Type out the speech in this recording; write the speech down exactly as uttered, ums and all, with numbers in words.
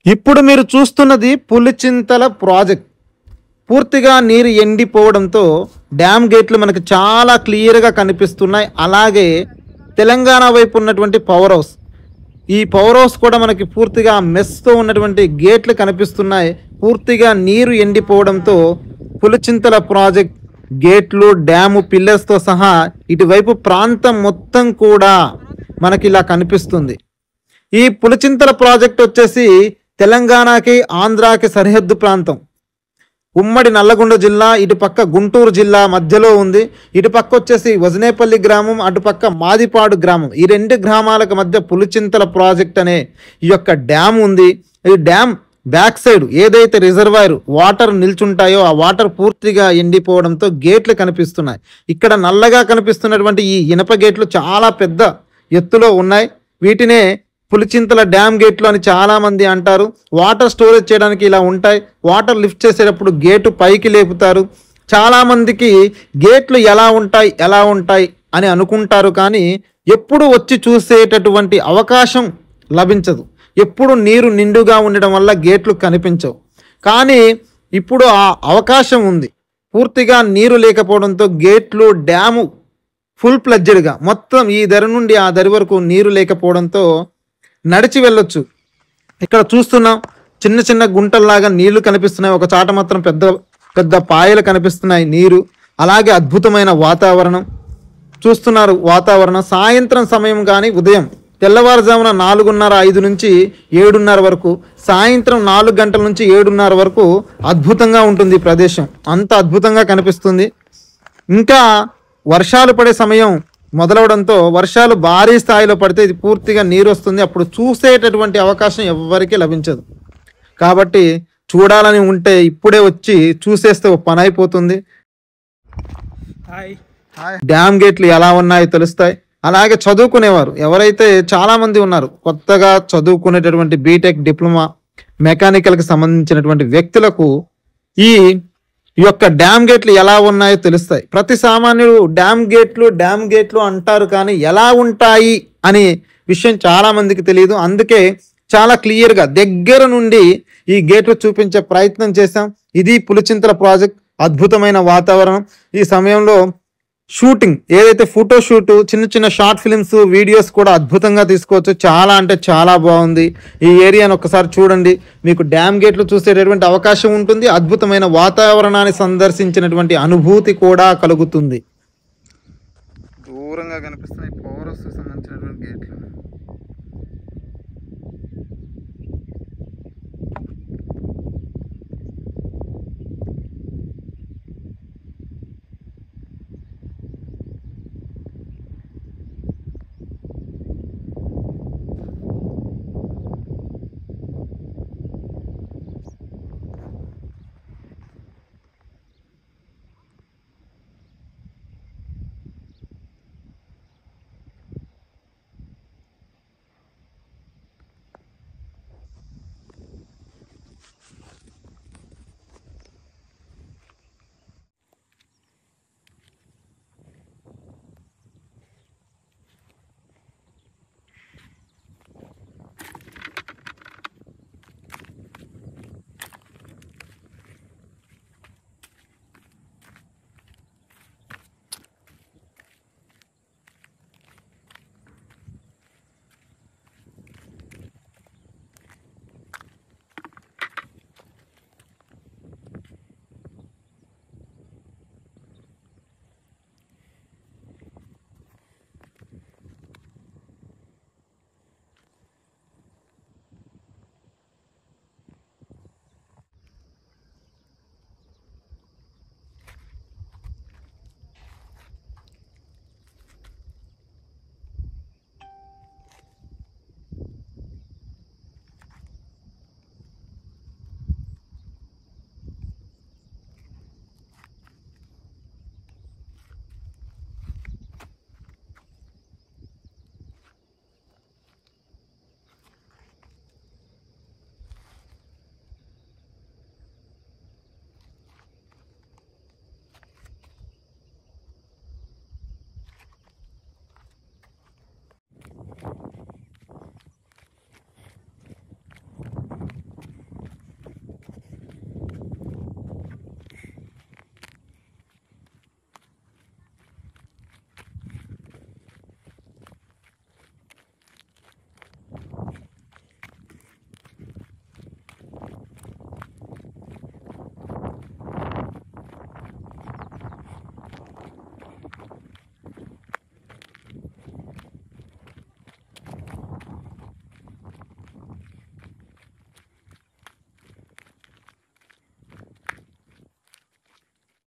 ఇప్పుడు మీరు చూస్తున్నది పులిచింతల ప్రాజెక్ట్. పూర్తిగా నీరు ఎండిపోవడంతో డ్యామ్ గేట్లు మనకు చాలా క్లియర్గా కనిపిస్తున్నాయి. అలాగే తెలంగాణ వైపు ఉన్నటువంటి పవర్ హౌస్, ఈ పవర్ హౌస్ కూడా మనకి పూర్తిగా మెస్తో ఉన్నటువంటి గేట్లు కనిపిస్తున్నాయి. పూర్తిగా నీరు ఎండిపోవడంతో పులిచింతల ప్రాజెక్ట్ గేట్లు, డ్యాము పిల్లర్స్తో సహా ఇటువైపు ప్రాంతం మొత్తం కూడా మనకి ఇలా కనిపిస్తుంది. ఈ పులిచింతల ప్రాజెక్ట్ వచ్చేసి తెలంగాణకి ఆంధ్రాకి సరిహద్దు ప్రాంతం. ఉమ్మడి నల్లగొండ జిల్లా, ఇటుపక్క గుంటూరు జిల్లా మధ్యలో ఉంది. ఇటుపక్క వచ్చేసి వజనేపల్లి గ్రామం, అటుపక్క మాదిపాడు గ్రామం. ఈ రెండు గ్రామాలకు మధ్య పులిచింతల ప్రాజెక్ట్ అనే ఈ యొక్క డ్యామ్ ఉంది. ఈ డ్యామ్ బ్యాక్ సైడ్ ఏదైతే రిజర్వాయర్ వాటర్ నిల్చుంటాయో ఆ వాటర్ పూర్తిగా ఎండిపోవడంతో గేట్లు కనిపిస్తున్నాయి. ఇక్కడ నల్లగా కనిపిస్తున్నటువంటి ఈ ఇనప గేట్లు చాలా పెద్ద ఎత్తులో ఉన్నాయి. వీటినే పులిచింతల డ్యామ్ గేట్లు అని చాలామంది అంటారు. వాటర్ స్టోరేజ్ చేయడానికి ఇలా ఉంటాయి. వాటర్ లిఫ్ట్ చేసేటప్పుడు గేటు పైకి లేపుతారు. చాలామందికి గేట్లు ఎలా ఉంటాయి ఎలా ఉంటాయి అని అనుకుంటారు, కానీ ఎప్పుడు వచ్చి చూసేటటువంటి అవకాశం లభించదు. ఎప్పుడు నీరు నిండుగా ఉండడం వల్ల గేట్లు కనిపించవు. కానీ ఇప్పుడు ఆ అవకాశం ఉంది. పూర్తిగా నీరు లేకపోవడంతో గేట్లు, డ్యాము ఫుల్ ప్లడ్జెడ్గా మొత్తం ఈ దరి నుండి ఆ దరి వరకు నీరు లేకపోవడంతో నడిచి వెళ్ళొచ్చు. ఇక్కడ చూస్తున్నాం చిన్న చిన్న గుంటల్లాగా నీళ్లు కనిపిస్తున్నాయి. ఒక చాట మాత్రం పెద్ద పెద్ద పాయలు కనిపిస్తున్నాయి నీరు. అలాగే అద్భుతమైన వాతావరణం చూస్తున్నారు. వాతావరణం సాయంత్రం సమయం కానీ ఉదయం తెల్లవారుజామున నాలుగున్నర ఐదు నుంచి ఏడున్నర వరకు, సాయంత్రం నాలుగు గంటల నుంచి ఏడున్నర వరకు అద్భుతంగా ఉంటుంది ప్రదేశం. అంత అద్భుతంగా కనిపిస్తుంది. ఇంకా వర్షాలు పడే సమయం మొదలవడంతో వర్షాలు భారీ స్థాయిలో పడితే ఇది పూర్తిగా నీరు వస్తుంది. అప్పుడు చూసేటటువంటి అవకాశం ఎవరికీ లభించదు. కాబట్టి చూడాలని ఉంటే ఇప్పుడే వచ్చి చూసేస్తే ఒక పని అయిపోతుంది. డ్యామ్ గేట్లు ఎలా ఉన్నాయో తెలుస్తాయి. అలాగే చదువుకునేవారు ఎవరైతే చాలామంది ఉన్నారు, కొత్తగా చదువుకునేటటువంటి బీటెక్, డిప్లొమా, మెకానికల్కి సంబంధించినటువంటి వ్యక్తులకు ఈ ఈ యొక్క డ్యామ్ గేట్లు ఎలా ఉన్నాయో తెలుస్తాయి. ప్రతి సామాన్యుడు డ్యామ్ గేట్లు డ్యామ్ గేట్లు అంటారు, కానీ ఎలా ఉంటాయి అనే విషయం చాలామందికి తెలియదు. అందుకే చాలా క్లియర్గా దగ్గర నుండి ఈ గేట్లు చూపించే ప్రయత్నం చేశాం. ఇది పులిచింతల ప్రాజెక్ట్. అద్భుతమైన వాతావరణం. ఈ సమయంలో షూటింగ్ ఏదైతే ఫోటో షూట్, చిన్న చిన్న షార్ట్ ఫిల్మ్స్, వీడియోస్ కూడా అద్భుతంగా తీసుకోవచ్చు. చాలా అంటే చాలా బాగుంది. ఈ ఏరియాను ఒకసారి చూడండి, మీకు డ్యామ్ గేట్లు చూసేటటువంటి అవకాశం ఉంటుంది. అద్భుతమైన వాతావరణాన్ని సందర్శించినటువంటి అనుభూతి కూడా కలుగుతుంది. దూరంగా కనిపిస్తున్నాయి పవర్ హౌస్ సంబంధించినటువంటి గేట్లు.